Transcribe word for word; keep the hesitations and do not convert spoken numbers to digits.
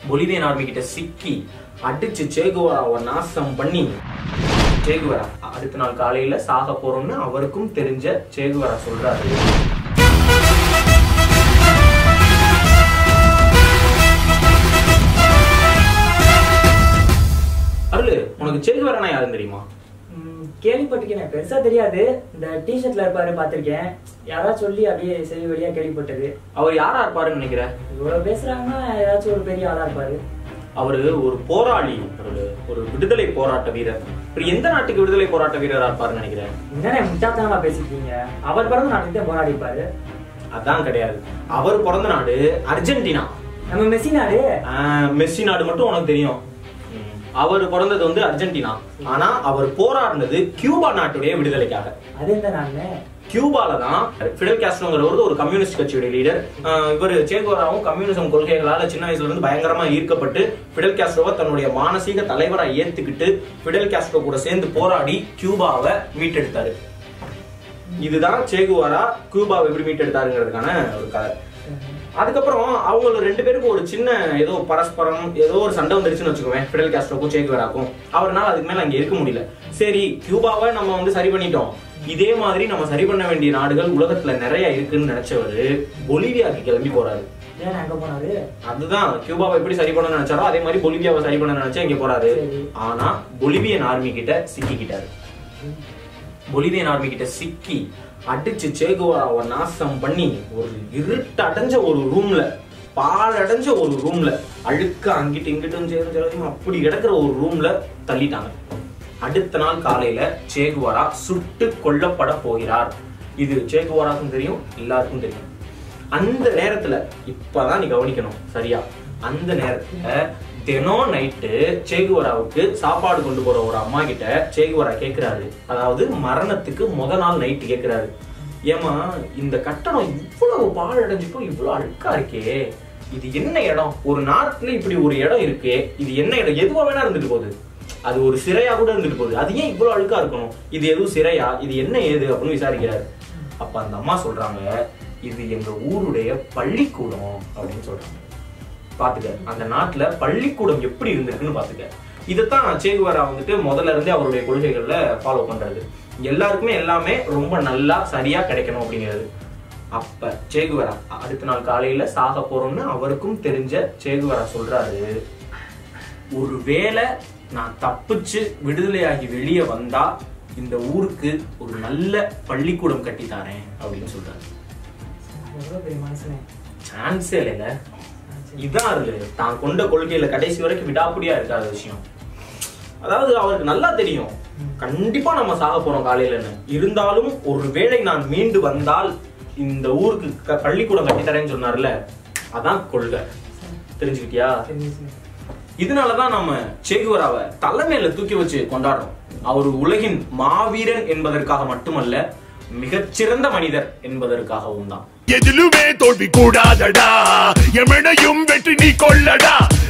Bolivian army கிட்ட சிக்கி அடிச்சு சேகுவராவை நாசம் பண்ணி சேகுவரா அடுத்த நாள் காலையில சாக போறோம்னு அவருக்கும் தெரிஞ்ச சேகுவரா சொல்றாரு. அருள், உனக்கு சேகுவரானா யாருன்னு தெரியுமா? கேள்விப்பட்டிருக்கேன், பெருசா தெரியாது. இந்த டிஷர்ட்ல இருப்பாரு பாத்திருக்கேன், யாராவது சொல்லி அப்படியே செவி வழியா கேள்விப்பட்டது. அவர் யாரா இருப்பாருன்னு நினைக்கிற? இவ்வளவு பேசுறாங்கன்னா ஏதாச்சும் ஒரு பெரிய ஆளா இருப்பாரு. அவரு ஒரு போராளி, ஒரு விடுதலை போராட்ட வீரர். எந்த நாட்டுக்கு விடுதலை போராட்ட வீரரா இருப்பாருன்னு நினைக்கிறேன்? என்னென்ன முட்டாத்தனமா பேசிருக்கீங்க? அவர் பிறந்த நாட்டுக்கு தான் போராடி இருப்பாரு. அதான் கிடையாது, அவர் பிறந்த நாடு அர்ஜென்டினா. நம்ம மெஸ்ஸி நாடு. மெஸ்ஸி நாடு மட்டும் உனக்கு தெரியும். அவர் பிறந்தது வந்து அர்ஜென்டினா, ஆனா அவர் போராடினது கியூபா நாட்டுடைய விடுதலைக்காக. அது எந்த நாடு? கியூபால தான் ஃபிடல் காஸ்ட்ரோங்கிறவர் ஒரு கம்யூனிஸ்ட் கட்சியுடைய லீடர். இவர் சேகுவராவும் கம்யூனிசம் கொள்கைகளால சின்ன வயசுல இருந்து பயங்கரமா ஈர்க்கப்பட்டு ஃபிடல் காஸ்ட்ரோவை தன்னுடைய மானசீக தலைவரா ஏத்துக்கிட்டு ஃபிடல் காஸ்ட்ரோ கூட சேர்ந்து போராடி கியூபாவை மீட்டெடுத்தாரு. இதுதான் சேகுவரா கியூபாவை எப்படி மீட்டெடுத்தாருங்கிறதுக்கான ஒரு கதை. அதுக்கப்புறம் அவங்க ரெண்டு பேருக்கும் ஒரு சின்ன ஏதோ பரஸ்பரம் ஏதோ ஒரு சண்டை வந்துருச்சுன்னு வச்சுக்கோவேன், ஃபிடல் காஸ்ட்ரோக்கும் சேகுவராக்கும். அவரால் அதுக்கு மேல அங்க இருக்க முடியல. சரி, கியூபாவை நம்ம வந்து சரி பண்ணிட்டோம், இதே மாதிரி நம்ம சரி பண்ண வேண்டிய நாடுகள் உலகத்துல நிறைய இருக்குன்னு நினைச்சவரு பொலிவியாக்கு கிளம்பி போறாரு. அதுதான் கியூபாவை எப்படி சரி பண்ண நினைச்சாரோ அதே மாதிரி பொலிவியாவை சரி பண்ண நினைச்சா இங்க போறாரு. ஆனா பொலிவியன் ஆர்மி கிட்ட சிக்கிக்கிட்டாரு. பொலிவியன் ஆர்மி கிட்ட சிக்கி அடிச்சு சேகுவராவை நாசம் பண்ணி ஒரு இருட்டு அடைஞ்ச ஒரு ரூம்ல, பால் அடைஞ்ச ஒரு ரூம்ல, அழுக்க அங்கிட்டு இங்கிட்டும் சேர்ந்து அப்படி கிடக்குற ஒரு ரூம்ல தள்ளிட்டாங்க. அடுத்த நாள் காலையில சேகுவரா சுட்டு கொல்லப்பட போகிறார். இது சேகுவராக்கும் தெரியும், எல்லாருக்கும் தெரியும். அந்த நேரத்துல இப்பதான் நீ கவனிக்கணும் சரியா, அந்த நேரத்துல தினம் நைட்டு சேகுவராவுக்கு சாப்பாடு கொண்டு போற ஒரு அம்மா கிட்ட சேகுவரா கேட்கிறாரு, அதாவது மரணத்துக்கு முத நாள் நைட்டு கேட்கிறாரு, ஏமா இந்த கட்டணம் இவ்வளவு பால் அடைஞ்சிட்டும் இவ்வளவு அழுக்கா இருக்கே, இது என்ன இடம்? ஒரு நாட்டுல இப்படி ஒரு இடம் இருக்கே, இது என்ன இடம்? எதுவா வேணா இருந்துட்டு போகுது, அது ஒரு சிறையா கூட இருந்துட்டு போகுது, அது ஏன் இவ்வளவு அழுக்கா இருக்கணும்? இது எதுவும் சிறையா? இது என்ன ஏது அப்படின்னு விசாரிக்கிறாரு. அப்ப அந்த அம்மா சொல்றாங்க, இது எங்க ஊருடைய பள்ளிக்கூடம் அப்படின்னு சொல்றாங்க. பாத்துக்க, அந்த நாட்டுல பள்ளிக்கூடம் எப்படி இருந்திருக்குன்னு பாத்துக்க. இதைத்தான் சேகுவரா வந்துட்டு முதல்ல இருந்தே அவருடைய கொள்கைகள்ல ஃபாலோ பண்றது. எல்லாருக்குமே எல்லாமே ரொம்ப நல்லா சரியா கிடைக்கணும் அப்படிங்கிறது. அப்ப சேகுவரா அடுத்த நாள் காலையில சாக போறோம்னு அவருக்கும் தெரிஞ்ச சேகுவரா சொல்றாரு, ஒருவேளை நான் தப்பிச்சு விடுதலையாகி வெளியே வந்தா இந்த ஊருக்கு ஒரு நல்ல பள்ளிக்கூடம் கட்டித்தாரேன் அப்படின்னு சொல்றாரு. சான்ஸே இல்லைங்க. இதான் அது தான் கொண்ட கொள்கையில கடைசி வரைக்கும் விடாப்படியா இருக்காத விஷயம். அதாவது அவருக்கு நல்லா தெரியும் கண்டிப்பா நம்ம சாக போறோம் காலையிலன்னு, இருந்தாலும் ஒருவேளை நான் மீண்டு வந்தால் இந்த ஊருக்கு பள்ளிக்கூடம் கட்டித்தரேன்னு சொன்னார்ல, அதான் கொள்கை. தெரிஞ்சுக்கிட்டியா? இதனாலதான் நம்ம சேகுவராவை தலைமையில தூக்கி வச்சு கொண்டாடுறோம். அவர் உலகின் மாவீரன் என்பதற்காக மட்டுமல்ல, மிகச்சிறந்த மனிதர் என்பதற்காகவும் தான். எதிலுமே தோல்வி கூடாதடா, எமனையும் வெற்றி நீ கொள்ளடா.